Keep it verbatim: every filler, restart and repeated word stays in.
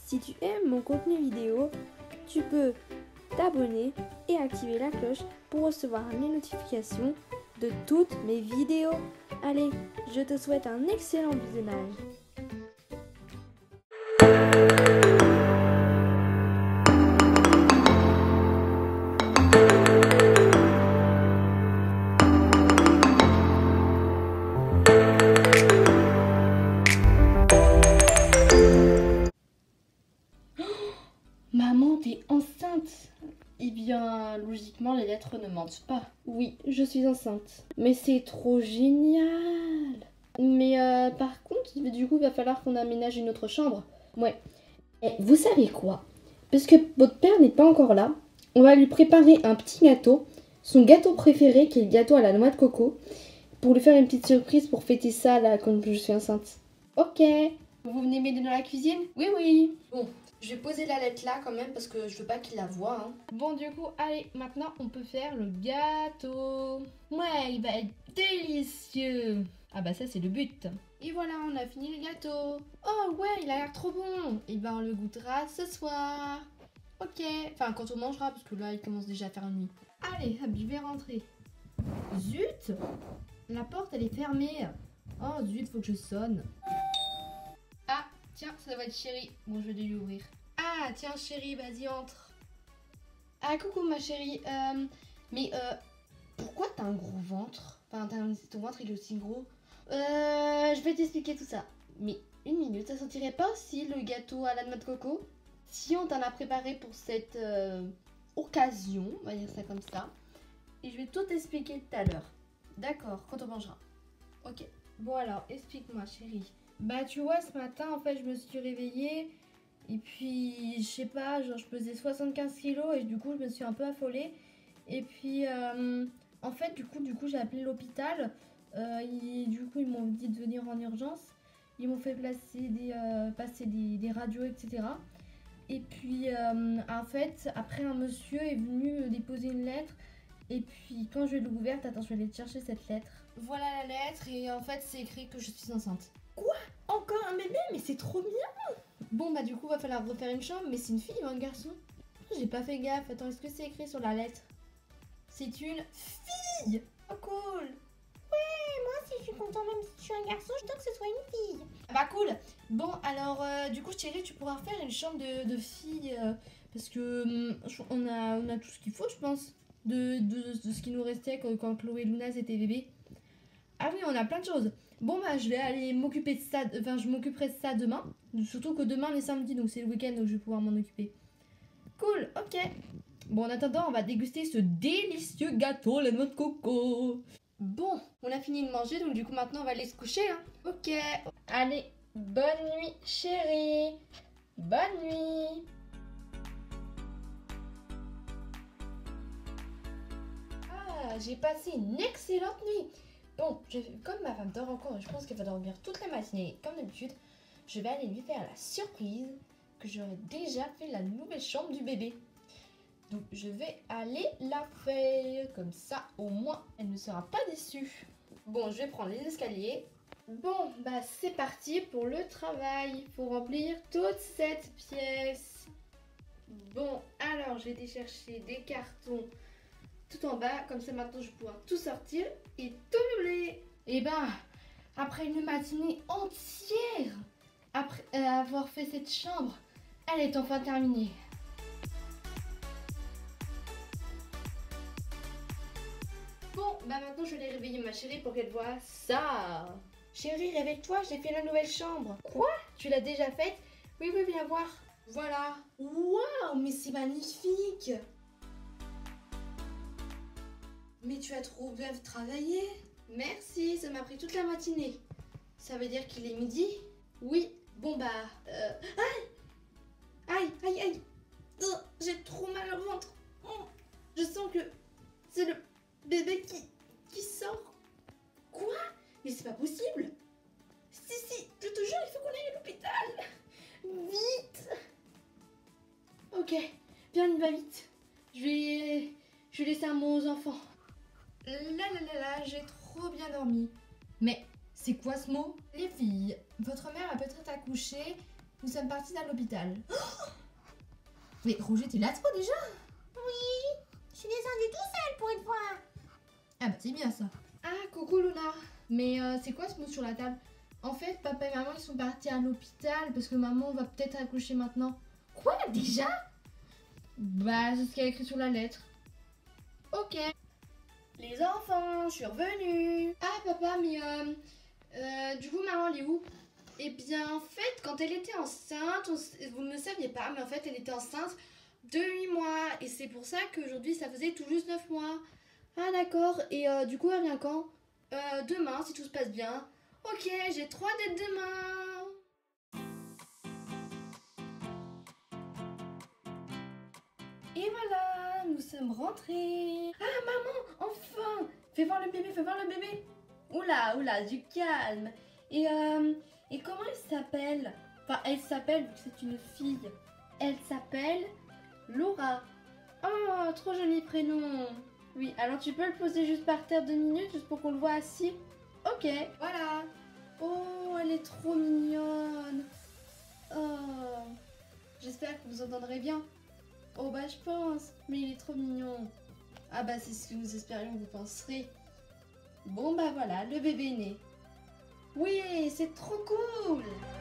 Si tu aimes mon contenu vidéo, tu peux t'abonner et activer la cloche pour recevoir les notifications de toutes mes vidéos. Allez, je te souhaite un excellent visionnage. Maman, t'es enceinte? Eh bien, logiquement, les lettres ne mentent pas. Oui, je suis enceinte. Mais c'est trop génial. Mais euh, par contre, du coup, il va falloir qu'on aménage une autre chambre. Ouais. Et vous savez quoi? Parce que votre père n'est pas encore là, on va lui préparer un petit gâteau, son gâteau préféré, qui est le gâteau à la noix de coco, pour lui faire une petite surprise pour fêter ça, là, quand je suis enceinte. Ok. Vous venez m'aider dans la cuisine? Oui, oui. Bon. Je vais poser la lettre là quand même parce que je veux pas qu'il la voie. Hein. Bon, du coup, allez, maintenant on peut faire le gâteau. Ouais, il va être délicieux. Ah bah ça c'est le but. Et voilà, on a fini le gâteau. Oh ouais, il a l'air trop bon. Et ben on le goûtera ce soir. Ok, enfin quand on mangera parce que là il commence déjà à faire nuit. Allez, hop, je vais rentrer. Zut, la porte elle est fermée. Oh zut, faut que je sonne. Ah, tiens, ça va être Chérie. Bon, je vais lui ouvrir. Ah, tiens, Chérie, vas-y, entre. Ah, coucou, ma chérie. Euh, mais, euh, pourquoi t'as un gros ventre? Enfin, un, ton ventre, il est aussi gros. Euh, je vais t'expliquer tout ça. Mais, une minute, ça sentirait pas aussi le gâteau à la noix de coco? Si on t'en a préparé pour cette euh, occasion, on va dire ça comme ça. Et je vais tout expliquer tout à l'heure. D'accord, quand on mangera. Ok. Bon, alors, explique-moi, chérie. Bah tu vois, ce matin en fait je me suis réveillée et puis je sais pas, genre je pesais soixante-quinze kilos et du coup je me suis un peu affolée. Et puis euh, en fait du coup du coup j'ai appelé l'hôpital, euh, du coup ils m'ont dit de venir en urgence. Ils m'ont fait placer des, euh, passer des, des radios, et cetera. Et puis euh, en fait après un monsieur est venu me déposer une lettre. Et puis quand je l'ai ouverte, attends je vais aller te chercher cette lettre. Voilà la lettre et en fait c'est écrit que je suis enceinte. Quoi? Encore un bébé? Mais c'est trop bien! Bon bah du coup va falloir refaire une chambre, mais c'est une fille ou un garçon? J'ai pas fait gaffe, attends, est-ce que c'est écrit sur la lettre? C'est une fille! Oh cool! Ouais, moi aussi je suis contente, même si je suis un garçon, je veux que ce soit une fille. Ah bah cool! Bon alors euh, du coup chérie, tu pourras faire une chambre de, de fille, euh, parce que hum, on, a, on a tout ce qu'il faut je pense, de, de, de ce qui nous restait quand, quand Chloé et Luna étaient bébés. Ah oui, on a plein de choses. Bon bah je vais aller m'occuper de ça, enfin je m'occuperai de ça demain. Surtout que demain est samedi, donc c'est le week-end donc je vais pouvoir m'en occuper. Cool, ok. Bon en attendant, on va déguster ce délicieux gâteau à la noix de coco. Bon, on a fini de manger, donc du coup maintenant on va aller se coucher. Hein. Ok. Allez, bonne nuit chérie. Bonne nuit. Ah, j'ai passé une excellente nuit. Bon, je, comme ma femme dort encore et je pense qu'elle va dormir toute la matinée comme d'habitude, je vais aller lui faire la surprise que j'aurais déjà fait la nouvelle chambre du bébé. Donc je vais aller la faire, comme ça au moins elle ne sera pas déçue. Bon, je vais prendre les escaliers. Bon, bah c'est parti pour le travail. Il faut remplir toute cette pièce. Bon, alors j'ai été chercher des cartons tout en bas, comme ça maintenant je vais pouvoir tout sortir et tout meubler. Et ben, après une matinée entière, après euh, avoir fait cette chambre, elle est enfin terminée. Bon, bah maintenant je vais aller réveiller ma chérie pour qu'elle voie ça. Chérie, réveille-toi, j'ai fait la nouvelle chambre. Quoi? Tu l'as déjà faite? Oui, oui, viens voir. Voilà. Waouh, mais c'est magnifique. Mais tu as trop bien travaillé. Merci, ça m'a pris toute la matinée. Ça veut dire qu'il est midi? Oui. Bon bah... Euh... Aïe! Aïe, aïe, aïe! Oh, j'ai trop mal au ventre. Oh, je sens que c'est le bébé qui, qui sort. Quoi? Mais c'est pas possible. Si, si, je te jure, il faut qu'on aille à l'hôpital. Vite! Ok, bien, on va vite. Je vais... Je vais laisser un mot aux enfants. Là, là, là, là, j'ai trop bien dormi. Mais c'est quoi ce mot? Les filles, votre mère a peut-être accouché nous sommes partis à l'hôpital. Oh, mais Roger, t'es là toi déjà? Oui, je suis descendue tout seul pour une fois. Ah bah c'est bien ça. Ah, coucou Luna. Mais euh, c'est quoi ce mot sur la table? En fait, papa et maman, ils sont partis à l'hôpital parce que maman va peut-être accoucher maintenant. Quoi, déjà? Bah, c'est ce qu'il y a écrit sur la lettre. Ok. Les enfants, je suis revenue. Ah, papa, mais euh, euh, du coup, maman, elle est où? Eh bien, en fait, quand elle était enceinte, on s- vous ne le saviez pas, mais en fait, elle était enceinte de huit mois. Et c'est pour ça qu'aujourd'hui, ça faisait tout juste neuf mois. Ah, d'accord. Et euh, du coup, elle vient quand? euh, Demain, si tout se passe bien. Ok, j'ai trop hâte d'être demain. Et voilà, nous sommes rentrés. Ah, maman, enfin! Fais voir le bébé, fais voir le bébé. Oula, oula, du calme. Et, euh, et comment elle s'appelle? Enfin, elle s'appelle, vu que c'est une fille. Elle s'appelle Laura. Oh, trop joli prénom. Oui, alors tu peux le poser juste par terre deux minutes, juste pour qu'on le voit assis. Ok, voilà. Oh, elle est trop mignonne. Oh, j'espère que vous entendrez bien. Oh bah je pense, mais il est trop mignon. Ah bah c'est ce que nous espérions que vous penserez. Bon bah voilà, le bébé est né. Oui, c'est trop cool.